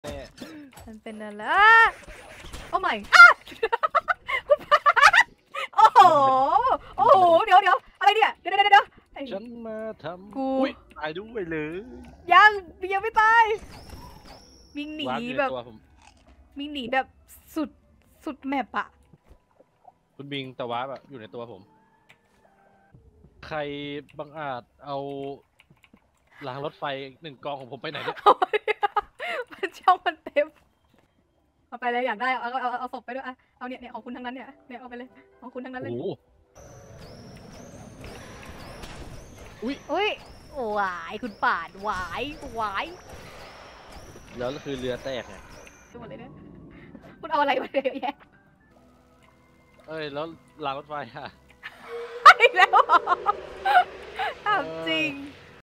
แน่มันเป็นอะไรโอ้ไม่คุณพาโอ้โหโอ้โหเดี๋ยวอะไรเนี่ยเดี๋ยวฉันมาทกูำอุ้ยตายด้วยเลยยังไม่ตายวิ่งหนีวาร์ปอยู่ในแบบตัวผมวิ่งหนีแบบสุดแมปอะคุณบิงแต่วาร์ปอะอยู่ในตัวผม ใครบังอาจเอารางรถไฟ1 กองของผมไปไหนเนี่ยมันช่องมันเต็มเอาไปเลยอยากได้เอาศพไปด้วยอะเอาเนี่ยของคุณทั้งนั้นเนี่ยเอาไปเลยของคุณทั้งนั้นเลยโอ้โหอุ้ยหวายคุณป่านหวายแล้วคือเรือแตกไงดูหมดเลยเนี่ยคุณเอาอะไรมาเยอะแยะเอ้ยแล้วรางรถไฟอะอีกแล้วเหรอถามจริง